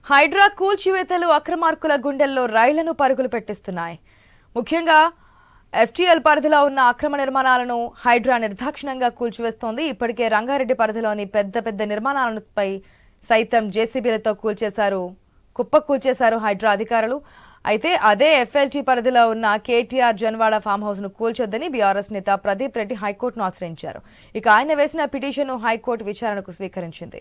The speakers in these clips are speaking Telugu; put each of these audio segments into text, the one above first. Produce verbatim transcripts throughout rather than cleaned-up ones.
హైడ్రా కూల్చివేతలు అక్రమార్కుల గుండెల్లో రైళ్లను పరుగులు పెట్టిస్తున్నాయి. ముఖ్యంగా ఎఫ్టీఎల్ పరిధిలో ఉన్న అక్రమ నిర్మాణాలను హైడ్రా నిర్దాక్షిణ్యంగా కూల్చివేస్తోంది. ఇప్పటికే రంగారెడ్డి పరిధిలోని పెద్ద పెద్ద నిర్మాణాలపై సైతం జేసీబీలతో కూల్చేశారు కుప్ప కూల్చేశారు హైడ్రా అధికారులు. అయితే అదే ఎఫ్ఎల్టీ పరిధిలో ఉన్న కేటీఆర్ జన్వాడ ఫామ్ హౌస్ ను కూల్చొద్దని బీఆర్ఎస్ నేత ప్రదీప్ రెడ్డి హైకోర్టును ఆశ్రయించారు. ఇక ఆయన వేసిన పిటిషన్ను హైకోర్టు విచారణకు స్వీకరించింది.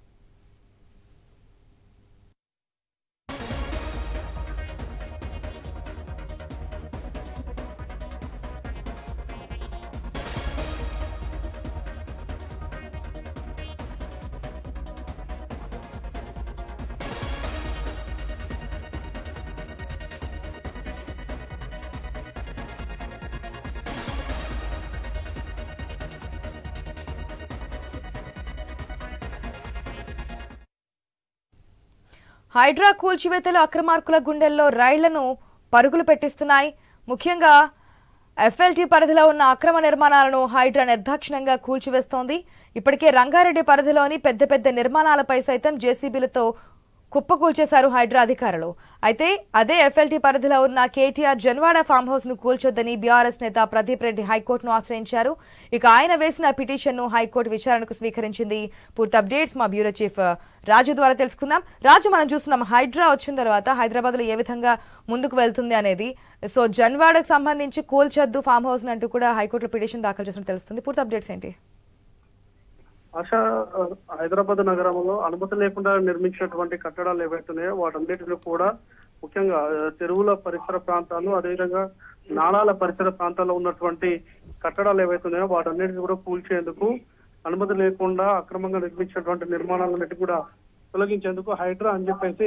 హైడ్రా కూల్చివేతలు అక్రమార్కుల గుండెల్లో రైళ్లను పరుగులు పెట్టిస్తున్నాయి. ముఖ్యంగా ఎఫ్ఎల్టీ పరిధిలో ఉన్న అక్రమ నిర్మాణాలను హైడ్రా నిర్దాక్షిణ్యంగా కూల్చివేస్తోంది. ఇప్పటికే రంగారెడ్డి పరిధిలోని పెద్ద పెద్ద నిర్మాణాలపై సైతం జేసీబీలతో కుప్పకూల్చేశారు హైడ్రా అధికారులు. అయితే అదే ఎఫ్ఎల్టీ పరిధిలో ఉన్న కేటీఆర్ జన్వాడ ఫామ్ హౌస్ ను కూల్చొద్దని బీఆర్ఎస్ నేత ప్రదీప్ రెడ్డి హైకోర్టును ఆశ్రయించారు. ఇక ఆయన వేసిన పిటిషన్ను హైకోర్టు విచారణకు స్వీకరించింది. పూర్తి అప్డేట్స్ మా బ్యూరో చీఫ్ రాజు ద్వారా తెలుసుకుందాం. రాజు, మనం చూస్తున్నాం హైడ్రా వచ్చిన తర్వాత హైదరాబాద్ లో ఏ విధంగా ముందుకు వెళ్తుంది అనేది. సో జన్వాడకు సంబంధించి కూల్చొద్దు ఫామ్ హౌస్ అంటూ కూడా హైకోర్టులో పిటిషన్ దాఖలు చేసినట్టు తెలుస్తుంది. పూర్తి అప్డేట్స్ ఏంటి? ఆశ, హైదరాబాద్ నగరంలో అనుమతి లేకుండా నిర్మించినటువంటి కట్టడాలు ఏవైతున్నాయో వాటన్నిటిలో కూడా ముఖ్యంగా చెరువుల పరిసర ప్రాంతాలు, అదేవిధంగా నాళాల పరిసర ప్రాంతాల్లో ఉన్నటువంటి కట్టడాలు ఏవైతున్నాయో వాటన్నిటిని కూడా కూల్చేందుకు, అనుమతి లేకుండా అక్రమంగా నిర్మించినటువంటి నిర్మాణాలన్నిటి కూడా తొలగించేందుకు హైడ్రా అని చెప్పేసి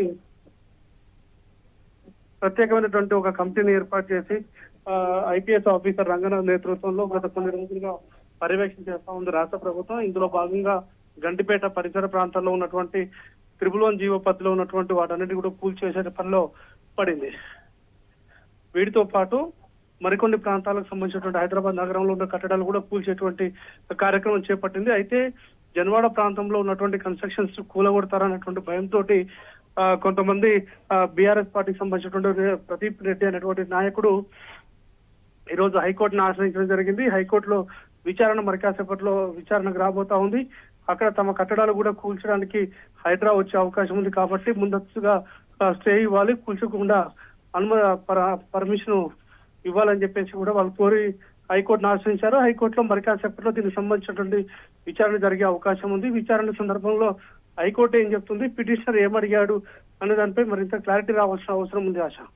ప్రత్యేకమైనటువంటి ఒక కమిటీని ఏర్పాటు చేసి ఐపీఎస్ ఆఫీసర్ రంగనాథ్ నేతృత్వంలో గత కొన్ని రోజులుగా పర్యవేక్షణ చేస్తా ఉంది రాష్ట్ర ప్రభుత్వం. ఇందులో భాగంగా గండిపేట పరిసర ప్రాంతాల్లో ఉన్నటువంటి త్రిబుల్ వన్ జీవో పత్తిలో ఉన్నటువంటి వాటన్నిటి కూడా కూల్చేసే పనిలో పడింది. వీటితో పాటు మరికొన్ని ప్రాంతాలకు సంబంధించినటువంటి హైదరాబాద్ నగరంలో ఉన్న కట్టడాలు కూడా కూల్చేటువంటి కార్యక్రమం చేపట్టింది. అయితే జన్వాడ ప్రాంతంలో ఉన్నటువంటి కన్స్ట్రక్షన్స్ కూలగొడతారన్నటువంటి భయంతో కొంతమంది బీఆర్ఎస్ పార్టీకి సంబంధించినటువంటి ప్రదీప్ రెడ్డి అనేటువంటి నాయకుడు ఈ రోజు హైకోర్టును ఆశ్రయించడం జరిగింది. హైకోర్టులో విచారణ మరి కాసేపట్లో విచారణకు రాబోతా ఉంది. అక్కడ తమ కట్టడాలు కూడా కూల్చడానికి హైడ్రా వచ్చే అవకాశం ఉంది కాబట్టి ముందస్తుగా స్టే ఇవ్వాలి, కూల్చకుండా అనుమతి పర్మిషన్ ఇవ్వాలని చెప్పేసి కూడా వాళ్ళు కోరి హైకోర్టును ఆశ్రయించారు. హైకోర్టులో మరి కాసేపట్లో దీనికి సంబంధించినటువంటి విచారణ జరిగే అవకాశం ఉంది. విచారణ సందర్భంలో హైకోర్టు ఏం చెప్తుంది, పిటిషనర్ ఏమడిగాడు అనే దానిపై మరింత క్లారిటీ రావాల్సిన అవసరం ఉంది. ఆశ.